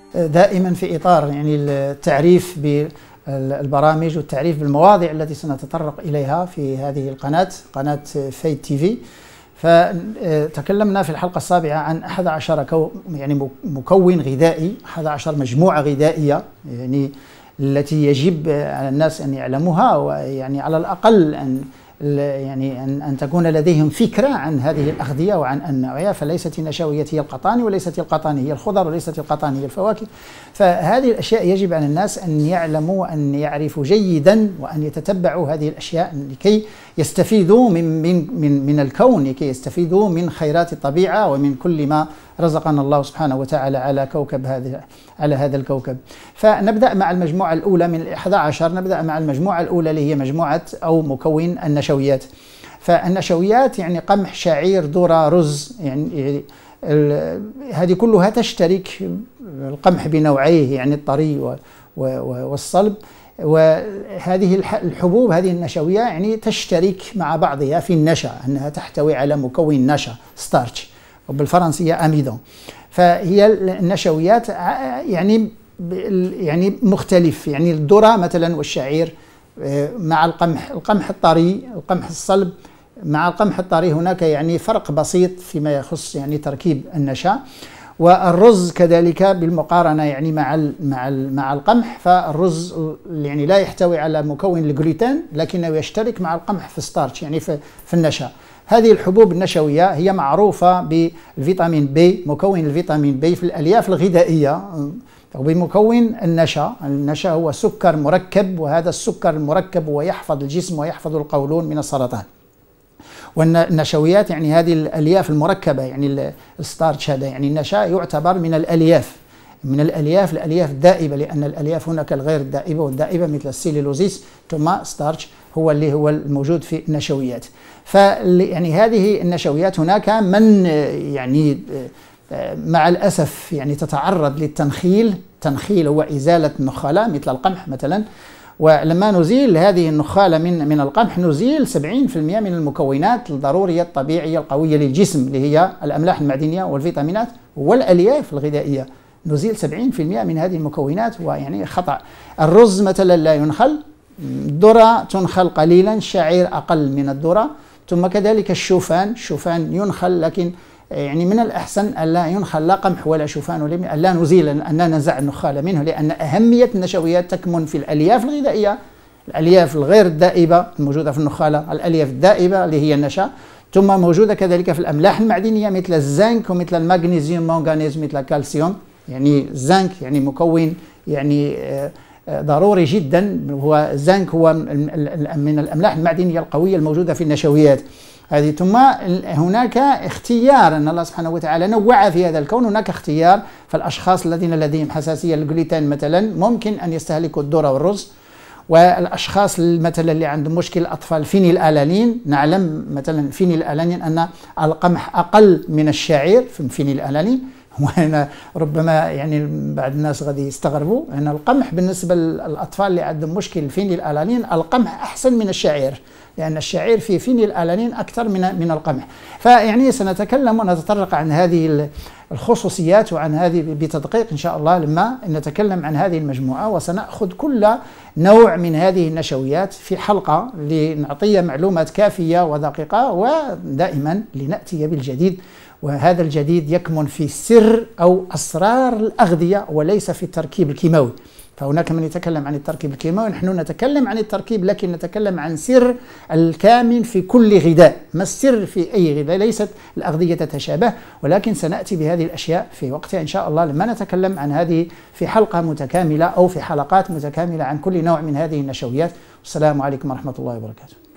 دائما في إطار يعني التعريف بالبرامج والتعريف بالمواضيع التي سنتطرق إليها في هذه القناة، قناة فايد تي في. فتكلمنا في الحلقة السابعة عن 11 يعني مكون غذائي، 11 مجموعة غذائية يعني التي يجب على الناس أن يعلموها، ويعني على الأقل أن تكون لديهم فكرة عن هذه الأغذية وعن النوعية. فليست النشويات هي القطاني، وليست القطاني هي الخضر، وليست القطاني هي الفواكه. فهذه الأشياء يجب على الناس أن يعلموا وأن يعرفوا جيدا وأن يتتبعوا هذه الأشياء لكي يستفيدوا من الكون، لكي يستفيدوا من خيرات الطبيعة ومن كل ما رزقنا الله سبحانه وتعالى على هذا الكوكب. فنبدأ مع المجموعة الأولى من 11، نبدأ مع المجموعة الأولى اللي هي مجموعة أو مكون النشويات. فالنشويات يعني قمح، شعير، ذرة، رز، يعني هذه كلها تشترك، القمح بنوعيه يعني الطري والصلب، وهذه الحبوب هذه النشوية يعني تشترك مع بعضها في النشا، أنها تحتوي على مكون نشا ستارتش وبالفرنسية أميدون. فهي النشويات يعني مختلف، يعني الذرة مثلا والشعير مع القمح الطري، القمح الصلب مع القمح الطري هناك يعني فرق بسيط فيما يخص يعني تركيب النشا. والرز كذلك بالمقارنة يعني مع القمح، فالرز يعني لا يحتوي على مكون الجلوتين لكنه يشترك مع القمح في الستارتش يعني في النشا. هذه الحبوب النشوية هي معروفة بالفيتامين بي، مكون الفيتامين بي في الألياف الغذائية، وبمكون النشا. النشا هو سكر مركب، وهذا السكر المركب هو يحفظ الجسم ويحفظ القولون من السرطان. والنشويات يعني هذه الألياف المركبة، يعني الستارتش هذا يعني النشا يعتبر من الألياف الألياف الدائبة، لأن الألياف هناك الغير الدائبة والدائبة مثل السيلولوزيس ثم ستارتش هو الموجود في النشويات. فيعني هذه النشويات هناك من يعني مع الأسف يعني تتعرض للتنخيل. التنخيل هو إزالة النخالة مثل القمح مثلا، ولما نزيل هذه النخالة من القمح نزيل 70% من المكونات الضرورية الطبيعية القوية للجسم اللي هي الأملاح المعدنية والفيتامينات والألياف الغذائية، نزيل 70% من هذه المكونات، ويعني خطأ. الرز مثلا لا ينخل، الذرة تنخل قليلا، الشعير أقل من الذرة، ثم كذلك الشوفان ينخل، لكن يعني من الأحسن ألا ينخل لا قمح ولا شوفان، ولا ألا نزيل أن ننزع النخالة منه، لأن أهمية النشويات تكمن في الألياف الغذائية، الألياف الغير الدائبة الموجودة في النخالة، الألياف الدائبة اللي هي النشا، ثم موجودة كذلك في الأملاح المعدنية مثل الزنك ومثل المغنيسيوم، مانغانيز، مثل الكالسيوم. يعني الزنك يعني مكون يعني ضروري جدا، هو الزنك هو من الأملاح المعدنية القوية الموجودة في النشويات هذه. ثم هناك اختيار، أن الله سبحانه وتعالى نوع في هذا الكون، هناك اختيار. فالأشخاص الذين لديهم حساسية للجلوتين مثلا ممكن أن يستهلكوا الذرة والرز، والأشخاص مثلا اللي عندهم مشكل أطفال فينيل ألانين، نعلم مثلا فينيل ألانين أن القمح أقل من الشعير في فينيل ألانين، وهنا ربما يعني بعض الناس غادي يستغربوا أن القمح بالنسبة للأطفال اللي عندهم مشكل فينيل ألانين القمح أحسن من الشعير، لأن الشعير فيه فينيل ألانين أكثر من القمح. فيعني سنتكلم ونتطرق عن هذه الخصوصيات وعن هذه بتدقيق إن شاء الله لما نتكلم عن هذه المجموعة، وسنأخذ كل نوع من هذه النشويات في حلقة لنعطي معلومات كافية ودقيقة، ودائما لنأتي بالجديد. وهذا الجديد يكمن في سر أو أسرار الأغذية وليس في التركيب الكيماوي. فهناك من يتكلم عن التركيب الكيماوي، نحن نتكلم عن التركيب لكن نتكلم عن سر الكامن في كل غذاء. ما السر في أي غذاء؟ ليست الأغذية تتشابه، ولكن سنأتي بهذه الأشياء في وقتها إن شاء الله لما نتكلم عن هذه في حلقة متكاملة أو في حلقات متكاملة عن كل نوع من هذه النشويات. والسلام عليكم ورحمة الله وبركاته.